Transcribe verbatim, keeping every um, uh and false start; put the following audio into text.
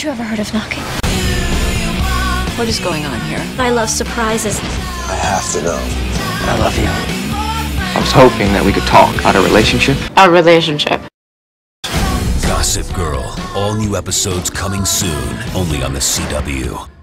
you ever heard of knocking? What is going on here? I love surprises. I have to know. I love you. I was hoping that we could talk about our relationship. Our relationship. Gossip Girl. All new episodes coming soon, only on the C W.